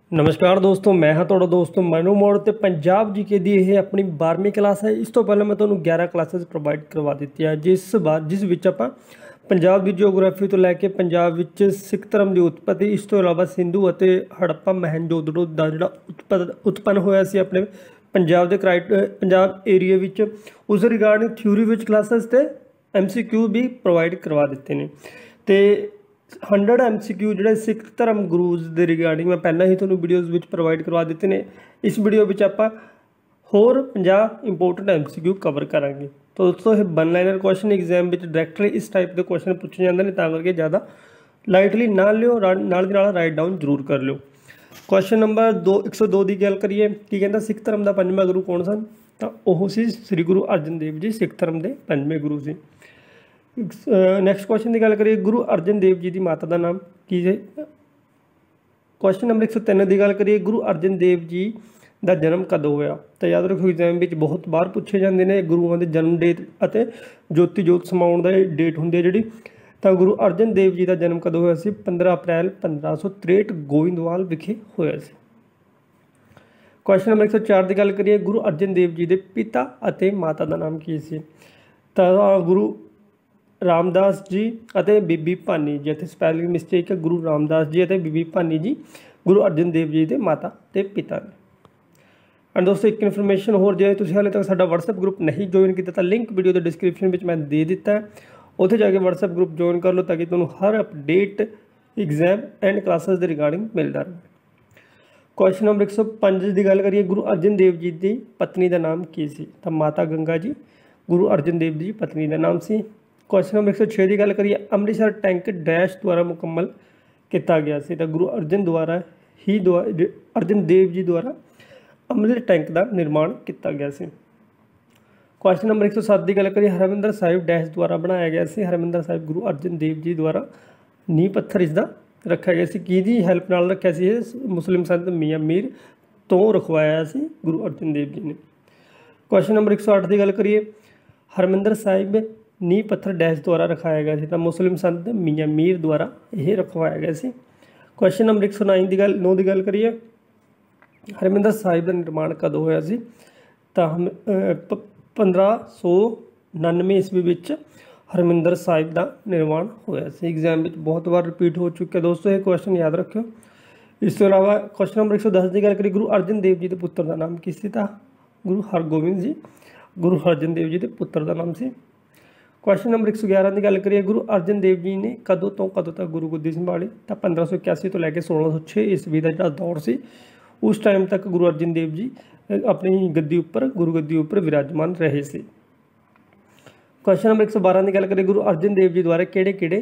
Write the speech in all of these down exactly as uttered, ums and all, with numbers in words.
नमस्कार दोस्तों, मैं हाँ तुहाडा दोस्त मनु मोड़ ते पंजाब जीके दी ਇਹ ਆਪਣੀ ਬਾਰ੍ਹਵੀਂ ਕਲਾਸ ਹੈ। ਇਸ ਤੋਂ ਪਹਿਲਾਂ ਮੈਂ ਤੁਹਾਨੂੰ ਗਿਆਰਾਂ ਕਲਾਸਿਸ ਪ੍ਰੋਵਾਈਡ ਕਰਵਾ ਦਿੱਤੀ ਹੈ, ਜਿਸ ਬਾਅਦ ਜਿਸ ਵਿੱਚ ਆਪਾਂ ਪੰਜਾਬ ਦੀ ਜਿਓਗ੍ਰਾਫੀ ਤੋਂ ਲੈ ਕੇ ਪੰਜਾਬ ਵਿੱਚ ਸਿੱਖ ਧਰਮ ਦੀ ਉਤਪਤੀ, ਇਸ ਤੋਂ ਇਲਾਵਾ ਸਿੰਧੂ ਅਤੇ ਹੜੱਪਾ ਮਹਿੰਜੋਦੜੋ ਦਾ ਜਿਹੜਾ ਉਤਪਤ ਉਤਪੰਨ ਹੋਇਆ ਸੀ ਆਪਣੇ ਪੰਜਾਬ ਦੇ ਕਰਾਈਟ ਪੰਜਾਬ ਏਰੀਆ ਵਿੱਚ, ਉਸ ਰਿਗਾਰਡਿੰਗ ਥਿਊਰੀ ਵਿੱਚ ਕਲਾਸਿਸ ਤੇ ਐਮ ਸੀ ਕਿਊ ਵੀ ਪ੍ਰੋਵਾਈਡ ਕਰਵਾ ਦਿੱਤੇ ਨੇ। ਤੇ हंड्रड एम सी क्यू जोड़े सिख धर्म गुरूज के रिगार्डिंग मैं पहला ही थोड़ा वीडियोज़ में प्रोवाइड करवा देते हैं। इस वीडियो में आप होर पचास important M C Q cover करांगे। तो दोस्तों ये वन लाइनर क्वेश्चन एग्जाम में डायरैक्टली इस टाइप के क्वेश्चन पूछे जाते हैं, तां करके ज़्यादा लाइटली ना लियो, नाल दी नाल राइट डाउन जरूर कर लियो। क्वेश्चन नंबर दो एक सौ दो की गल करिए कि कहता सिख धर्म का पंजवां गुरु कौन सन, तो वह सी श्री गुरु अर्जन देव जी सिख धर्म के पंजवें गुरु से। नैक्सट क्वेश्चन की गल करिए गुरु अर्जन देव जी की माता का नाम की है। क्वेश्चन नंबर एक सौ तीन की गल करिए गुरु अर्जन देव जी का जन्म कदों होया। तो याद रखो एग्जाम में बहुत बार पूछे जाते हैं गुरुओं के जन्म डेट और ज्योति जोत समाउण का डेट होंगी जी। तो गुरु अर्जन देव जी का जन्म कदों होया सी पंद्रह अप्रैल पंद्रह सौ त्रेहठ गोविंदवाल विखे होया सी। क्वेश्चन नंबर एक सौ चार की गल करिए गुरु अर्जन देव जी के पिता और माता का नाम की सी। तो गुरु रामदास जी और बीबी भानी जी, इतने स्पैलिंग मिसटेक है, गुरु रामदास जी और बीबी भानी जी गुरु अर्जन देव जी के माता के पिता ने। एंड दोस्तों एक इन्फॉर्मेशन होर, जे तुसीं हाले तक साडा WhatsApp ग्रुप नहीं ज्वाइन किया तो लिंक वीडियो के डिस्क्रिप्शन में मैं दे दिता है, उत्थे जाके WhatsApp ग्रुप ज्वाइन कर लो ताकि तुहानूं हर अपडेट एग्जाम एंड क्लासेस के रिगार्डिंग मिलता रहे। क्वेश्चन नंबर एक सौ पाँच की गल करिए गुरु अर्जन देव जी की पत्नी का नाम की सी। तो माता गंगा जी गुरु अर्जन देव जी पत्नी का नाम से। क्वेश्चन नंबर एक सौ छे की गल करिए अमृतसर टैंक डैश द्वारा मुकम्मल किया गया सी। तो गुरु अर्जन द्वारा ही द्वारा अर्जन देव जी द्वारा अमृत टैंक का निर्माण किया गया सी। क्वेश्चन नंबर एक सौ सात की गल करिए हरमिंदर साहिब डैश द्वारा बनाया गया सी। हरमिंदर साहिब गुरु अर्जन देव जी द्वारा नींह पत्थर इसका रखा गया सी। किहदी हैल्प नाल रखा सी? मुस्लिम संत मियाँ मीर तो रखवाया सी गुरु अर्जन देव जी ने। क्वेश्चन नंबर एक सौ आठ की गल करिए हरमिंदर साहिब नींह पत्थर डैश द्वारा रखाया गया था। मुस्लिम संत मियाँ मीर द्वारा यह रखवाया गया सी। क्वेश्चन नंबर एक सौ नाइन की गल नौ की गल करिए हरमिंदर साहिब का निर्माण कदों होया सी। तो हम पंद्रह सौ उनानवे ईस्वी विच हरमिंदर साहिब का निर्माण होया सी। एग्जाम में बहुत बार रिपीट हो चुका है दोस्तों, ये क्वेश्चन याद रखियो। इस तो इलावा क्वेश्चन नंबर एक सौ दस की गल करिए गुरु अर्जन देव जी के पुत्र का नाम की सी। गुरु हरगोबिंद जी गुरु अर्जन देव जी के पुत्र का नाम से। क्वेश्चन नंबर एक सौ ग्यारह की गल करिए गुरु अर्जन देव जी ने कदों तो कदों तक गुरु गद्दी संभाली। तो पंद्रह सौ इक्यासी तो लैके सोलह सौ छे ईस्वी का जो दौर से उस टाइम तक गुरु अर्जन देव जी अपनी गद्दी उपर गुरु गद्दी उपर विराजमान रहे थे। क्वेश्चन नंबर एक सौ बारह की गल करिए गुरु अर्जन देव जी द्वारा किहड़े किहड़े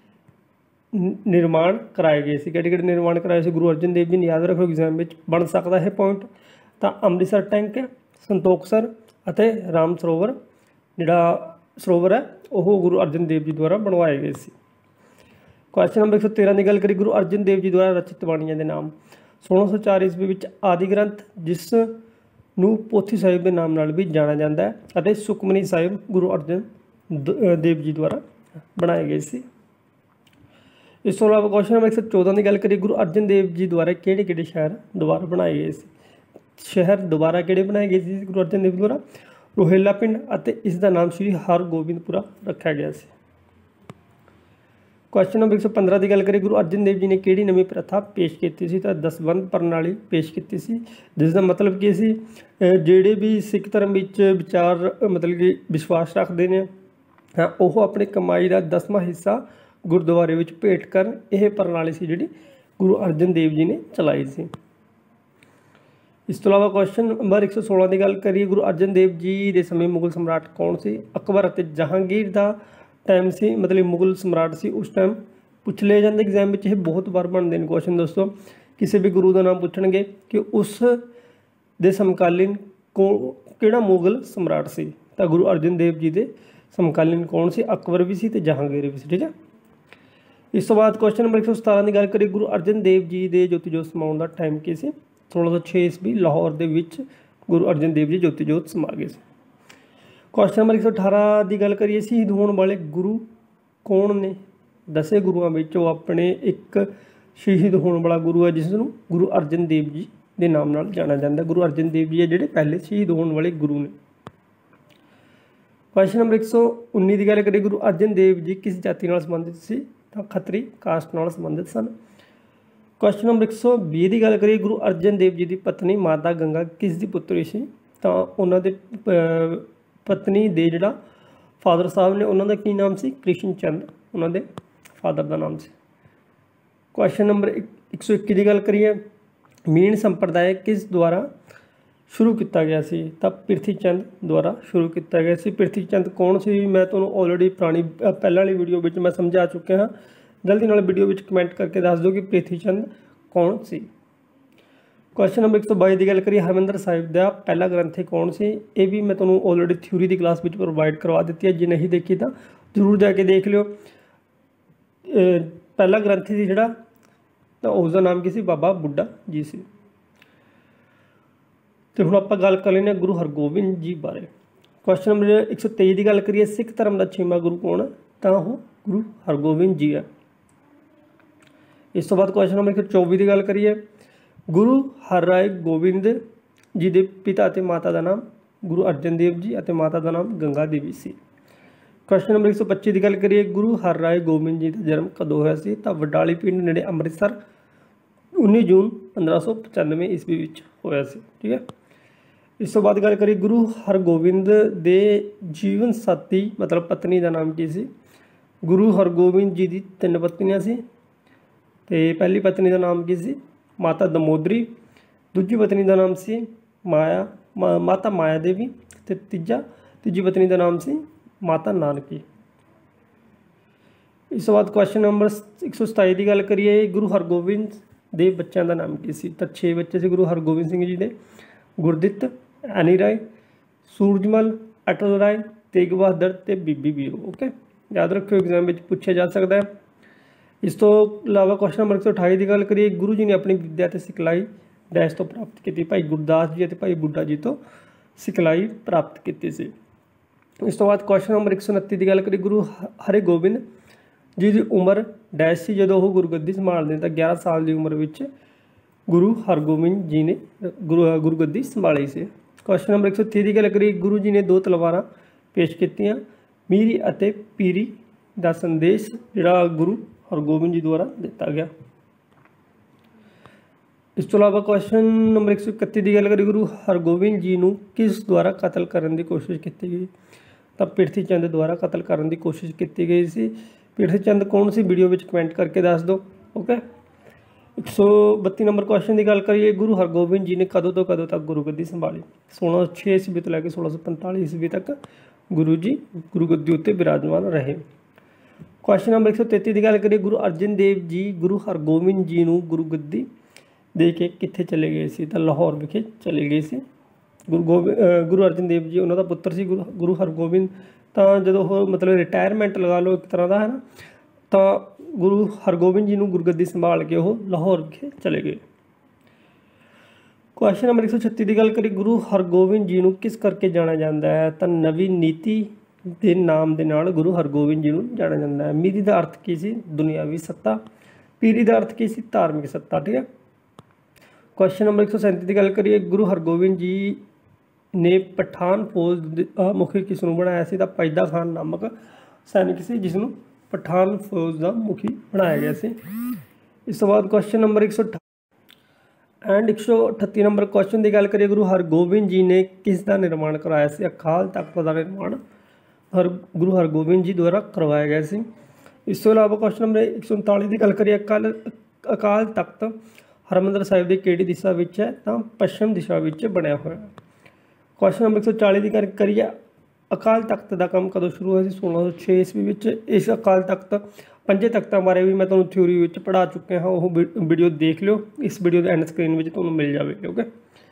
निर्माण कराए गए थे, किहड़े किहड़े निर्माण कराए गुरु अर्जन देव जी ने? याद रखो एग्जाम में बन सकता है पॉइंट। तो अमृतसर टैंक, संतोखसर और राम सरोवर जिहड़ा सरोवर है वह गुरु अर्जन देव जी द्वारा बनवाए गए थे। क्वेश्चन नंबर एक सौ तेरह की गल करिए गुरु अर्जन देव जी द्वारा रचित बाणियां के नाम। सोलह सौ चार ईस्वी में आदि ग्रंथ जिस नूं पोथी साहिब के नाम नाल भी जाना जाता है और सुखमनी साहिब गुरु अर्जन देव जी द्वारा बनाए गए थे। इस तो इलावा क्वेश्चन नंबर एक सौ चौदह की गल करिए गुरु अर्जन देव जी द्वारा किहड़े किहड़े शहर दोबारा बनाए गए थे? शहर दोबारा किहड़े बनाए गए थे गुरु अर्जन देव द्वारा? रोहेला पिंड और इसका नाम श्री हरगोबिंदपुरा रखा गया है। क्वेश्चन नंबर एक सौ पंद्रह की गल करिए गुरु अर्जन देव जी ने किहड़ी नवी प्रथा पेश की थी? तो दसबंध प्रणाली पेश की थी, जिसका मतलब कि सी जोड़े भी सिख धर्म विचार मतलब कि विश्वास रखते हैं हाँ वह अपनी कमाई का दसवां हिस्सा गुरुद्वारे में भेंट कर यह प्रणाली सी जी गुरु अर्जन देव जी ने चलाई थी। इस तो इलावा क्वेश्चन नंबर एक सौ सोलह की गल करिए गुरु अर्जन देव जी के समय मुगल सम्राट कौन सी? अकबर और जहांगीर का टाइम से मतलब मुगल सम्राट से उस टाइम पूछ लिया जाता एग्जाम में। यह बहुत बार बनते हैं क्वेश्चन दोस्तों, किसी भी गुरु का नाम पूछणगे कि उस दे समकालीन को किहड़ा मुगल सम्राट से? तो गुरु अर्जन देव जी के समकालीन कौन से? अकबर भी सी ते जहांगीर भी सी। ठीक है। इस तो बाद क्वेश्चन नंबर एक सौ सतारह की गल करिए गुरु अर्जन देव जी के ज्योति जोत समाउण का टाइम की सी? सोलह सौ छे ईस्वी लाहौर के विच गुरु अर्जन देव जी ज्योति जोत समा गए। क्वेश्चन नंबर एक सौ अठारह की गल करिए शहीद होने वाले गुरु कौन ने? दसे गुरुओं में अपने एक शहीद होने वाला गुरु है जिसनूं गुरु अर्जन देव जी के नाम नाल जाना जाता। गुरु अर्जन देव जी है जिहड़े पहले शहीद होने वाले गुरु ने। क्वेश्चन नंबर एक सौ उन्नी की गल करिए, गुरु अर्जन देव जी किस जाति नाल संबंधित सी? तो खत्तरी कास्ट नाल संबंधित सन। क्वेश्चन नंबर एक सौ बीस की गल करिए, गुरु अर्जन देव जी की पत्नी माता गंगा किस दी पुत्री सी? तो उन्होंने पत्नी दे जिहड़ा फादर साहब ने उन्होंने की नाम से? कृष्ण चंद उन्होंने फादर का नाम से। क्वेश्चन नंबर एक सौ इक्की की गल करिए, मीण संप्रदाय किस द्वारा शुरू किया गया सी? तब पृथ्वी चंद द्वारा शुरू किया गया सी। पृथ्वी चंद कौन सी? मैं तुहानूं ऑलरेडी पुरानी पहले वाली वीडियो में मैं समझा चुका हाँ। जल्दी नाल वीडियो में कमेंट करके दस दो कि पृथ्वी चंद कौन सी। क्वेश्चन नंबर एक सौ बाईस की गल करिए, हरमंदर साहिब का पहला ग्रंथी कौन सी? ये भी मैं तुहानूं ऑलरेडी थ्योरी की क्लास में प्रोवाइड करवा दी है, जे नहीं देखी तो जरूर जाके देख लियो। पहला ग्रंथी सी जिहड़ा तो उसका नाम की सी? बाबा बुड्ढा जी सी। तो हुण आपां गल कर लेंगे गुरु हरगोबिंद जी बारे। क्वेश्चन नंबर एक सौ तेईस की गल करिए, सिख धर्म का छेवां गुरु कौन है? तो वह गुरु हरगोबिंद जी है। इस तो बाद क्वेश्चन नंबर एक सौ चौबीस की गल करिए, गुरु हरराय गोबिंद जी के पिता और माता का नाम? गुरु अर्जन देव जी और माता का नाम गंगा देवी सी। क्वेश्चन नंबर एक सौ पच्चीस की गल करिए, गुरु हरराय गोबिंद जी का जन्म कदों होया सी? तो वडाली पिंड नेड़े अमृतसर उन्नीस जून पंद्रह सौ पचानवे ईस्वी विच होया सी। ठीक है। इस तो बाद गल करिए, गुरु हरगोबिंद दे जीवन साथी मतलब पत्नी का नाम की सी? गुरु हरगोबिंद जी की तीन पत्नियां सी। ते पहली पत्नी का नाम की सी? माता दमोदरी। दूजी पत्नी का नाम सी माया मा, माता माया देवी। ते तीजा तीजी पत्नी का नाम सी माता नानकी। इस तो बाद क्वेश्चन नंबर एक सौ सताई की गल करिए, गुरु हरगोबिंद दे बच्चों का नाम की सी? तो छे बच्चे से गुरु हरगोबिंद सिंह जी ने, गुरदित्त, एनी राय, सूरजमल, अटल राय, तेग बहादुर ते बीबी बीरो। ओके, याद रखियो एग्जाम में पूछा जा सकता है। इस तो अलावा क्वेश्चन नंबर एक सौ अठाई की गल करिए, गुरु जी ने अपनी विद्या ते सिखलाई डैश तो प्राप्त की? भाई गुरदास जी और भाई बुड्ढा जी तो सिखलाई प्राप्त की सी। इस तो बाद क्वेश्चन नंबर एक सौ उनतीस की गल करिए, गुरु हरगोबिंद जी की उम्र डैश सी जो वो गुरगद्दी संभालते? तो ग्यारह साल की उम्र में गुरु हरगोबिंद जी ने गुरु गुरगद्दी संभाली से। क्वेश्चन नंबर एक सौ तीस की गल करिए, गुरु जी ने दो तलवारां पेश कीतियां, मीरी अते पीरी का संदेश जिहड़ा गुरु हरगोबिंद जी द्वारा दिता गया। इस तो अलावा क्वेश्चन नंबर एक सौ इकत्ती की गल करिए, गुरु हरगोबिंद जी को किस द्वारा कतल करने की कोशिश की गई? तो पृथ्वी चंद द्वारा कतल करने की कोशिश की गई सी। पृथ्वी चंद कौन सी वीडियो में कमेंट करके दस दो। ओके। एक सौ बत्ती नंबर क्वेश्चन की गल करिए, गुरु हरगोबिंद जी ने कदों तो कदों तक गुरुगद्दी संभाली? सोलह सौ छे ईस्वी तो लैके सोलह सौ पंताली ईस्वी तक गुरु जी गुरुगद्दी उत्ते विराजमान रहे। क्वेश्चन नंबर एक सौ तेती की गल करिए, गुरु अर्जन देव जी गुरु हरगोबिंद जी को गुरुगद्दी दे के कित्थे चले गए सी? तो लाहौर विखे चले गए सी। गुरु गोबिंद गुरु अर्जन देव जी उन्होंने पुत्र सी गुरु गुरु हरगोबिंद। तो जो वो मतलब रिटायरमेंट लगा लो एक तरह का है ना, तो गुरु हरगोबिंद जी को गुरगद्दी संभाल के वो लाहौर विखे चले गए। क्वेश्चन नंबर एक सौ छत्तीस की गल करिए, गुरु हरगोबिंद जी को किस करके जाना जाता है? तो नवी नीति के नाम के नाल गुरु हरगोबिंद जी को जाना जाता है। मीरी का अर्थ की सी? दुनियावी सत्ता। पीरी का अर्थ की सी? धार्मिक सत्ता। ठीक है। क्वेश्चन नंबर एक सौ सैंतीस की गल करिए, गुरु हरगोबिंद जी ने पठान फौज मुखी किसनों बनाया सी? तो पैदा खान नामक सैनिक से जिसनों पठान फौज का मुखी बनाया गया से। इस तो बाद क्वेश्चन नंबर एक सौ एंड एक सौ अठत्ती नंबर क्वेश्चन की गल करिए, गुरु हरगोबिंद जी ने किसका निर्माण करवाया से? अकाल तख्त का निर्माण हर गुरु हरगोबिंद जी द्वारा करवाया गया से। इस तो अलावा क्वेश्चन नंबर एक सौ उनतालीस की गल करिए, अकाल अकाल तख्त हरमंदर साहिब की किहड़ी दिशा में है? तो पश्चिम दिशा में बनया हुआ है। क्वेश्चन नंबर एक सौ चालीस की गल करिए, अकाल तख्त का काम कदों शुरू हुआ? सोलह सौ छे ईस्वी में। इस अकाल तख्त पंजे तख्तों बारे भी मैं तुहानूं थ्योरी में पढ़ा चुका हाँ, वो वीडियो देख लो, इस वीडियो के एंड स्क्रीन में तुहानूं मिल जाएगी। ओके।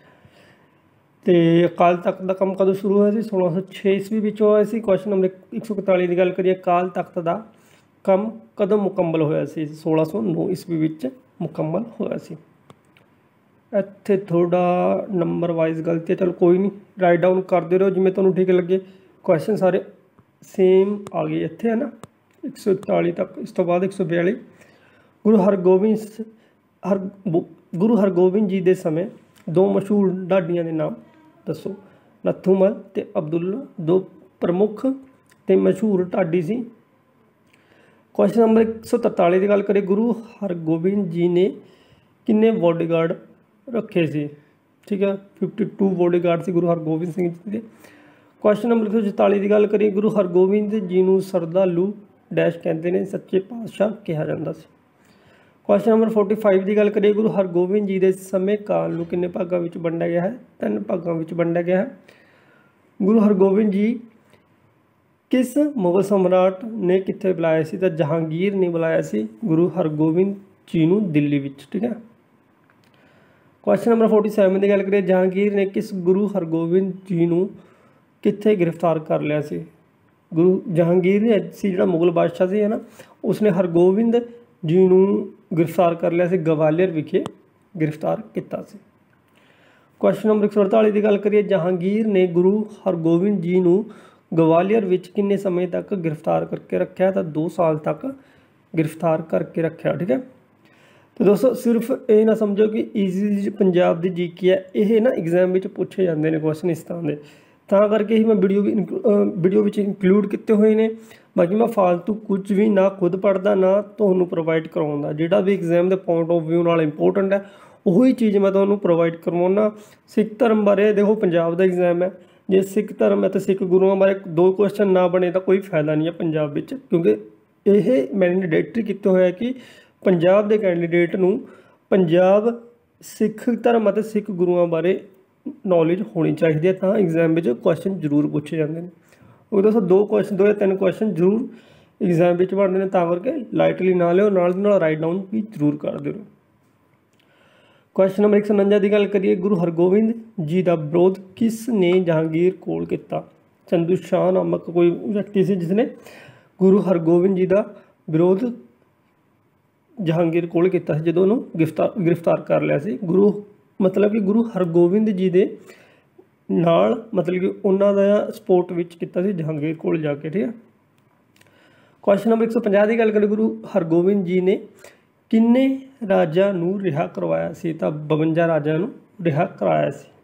तो अकाल तख्त का काम कदों शुरू हुआ? सोलह सौ छे ईस्वी में होया सी। क्वेश्चन नंबर एक सौ इकतालीस की गल करिए, अकाल तख्त का काम कदों मुकम्मल होया सी? सोलह सौ नौ ईस्वी में मुकम्मल होया सी। इत्थे थोड़ा नंबर वाइज गलती है, चलो कोई नहीं, राइट डाउन करते रहो जिमें तुहानूं ठीक लगे। क्वेश्चन सारे सेम आ गए इत्थे है ना, एक सौ इकताली तक। इस तो बाद एक सौ बयाली गुरु हरगोबिंद हर गुरु हरगोबिंद जी के समय दो मशहूर ढाडियां के नाम दसो। नथूमल ते अब्दुल्ला दो प्रमुख ते मशहूर ढाडी सी। क्वेश्चन नंबर एक सौ तरताली की गल करिए, गुरु हरगोबिंद जी ने किन्ने बॉडीगार्ड रखे सी? ठीक है, फिफ्टी टू बॉडीगार्ड से गुरु हरगोबिंद सिंह जी के। क्वेश्चन नंबर एक सौ चौताली की गल करिए, गुरु हरगोबिंद जी नूं सरदालू डैश कहते हैं, सच्चे पातशाह कहा जाता सी। क्वेश्चन नंबर फोर्टी फाइव की गल करिए, गुरु हरगोबिंद जी के समय काल नूं किन्ने भागों में वंडिया गया है? तीन भागों में वंडिया गया है। गुरु हरगोबिंद जी किस मुगल सम्राट ने कित्थे बुलाया सी? तो जहांगीर ने बुलाया सी गुरु हरगोबिंद जी नूं दिल्ली विच। ठीक है। क्वेश्चन नंबर फोर्टी सैवन की गल करिए, जहांगीर ने किस गुरु हरगोबिंद जी नूं कित्थे गिरफ्तार कर लिया सी? गुरु जहांगीर ने सी जिहड़ा मुगल बादशाह सी है ना, उसने हरगोबिंद जी नूं गिरफ्तार कर लिया सी, गवालियर विखे गिरफ्तार किया सी। क्वेश्चन नंबर एक सौ अड़ताली की गल करिए, जहांगीर ने गुरु हरगोबिंद जी नूं गवालियर विच किन्ने समय तक गिरफ्तार करके रखा? तो दो साल तक गिरफ्तार करके रखा। ठीक है। तो दोस्तों सिर्फ ये ना समझो कि ईजी पंजाब की जी की है, ये ना एग्जाम में पूछे जाते हैं क्वेश्चन इस तरह के, तां करके ही मैं वीडियो भी वीडियो में इंकलूड किए हुए हैं। बाकी मैं फालतू कुछ भी ना खुद पढ़ता ना तुहानूं प्रोवाइड करवाउंदा, जिहड़ा भी एग्जाम के पॉइंट ऑफ व्यू नाल इंपोर्टेंट है वही चीज़ मैं तुहानूं प्रोवाइड करवाउंदा। सिख धर्म बारे देखो, पंजाब का एग्जाम है, जे सिख धर्म है तो सिख गुरुओं बारे दो क्वेश्चन ना बने तो कोई फायदा नहीं है पंजाब विच, क्योंकि यह मैंडेटरी किया हुआ है कि पंजाब के कैंडीडेट नूं पंजाब सिख धर्म और सिख गुरुओं बारे नॉलेज होनी चाहिए है, तो एग्जाम में क्वेश्चन जरूर पूछे जाते हैं। और दोस्तों दो क्वेश्चन दो या तीन क्वेश्चन जरूर एग्जाम में बनते हैं, तां करके लाइटली ना लियो, नाल दी नाल राइट डाउन भी जरूर कर दिओ। क्वेश्चन नंबर एक सौ उनंजा की गल करिए, गुरु हरगोबिंद जी का विरोध किस ने जहांगीर कोल किया? चंदू शाह नामक कोई व्यक्ति से जिसने गुरु हरगोबिंद जी का विरोध जहांगीर कोल किया जो उन्होंने गिरफ्तार गिरफ्तार कर लिया सी। गुरु मतलब कि गुरु हरगोबिंद जी के नाल मतलब कि उन्होंने सपोर्ट विच किया सी जहांगीर कोल जाके। ठीक है। क्वेश्चन नंबर एक सौ पचास की गल करिए, गुरु हरगोबिंद जी ने किन्ने राजा नूं रिहा करवाया सी? तो बवंजा राजा नूं रिहा कराया सी।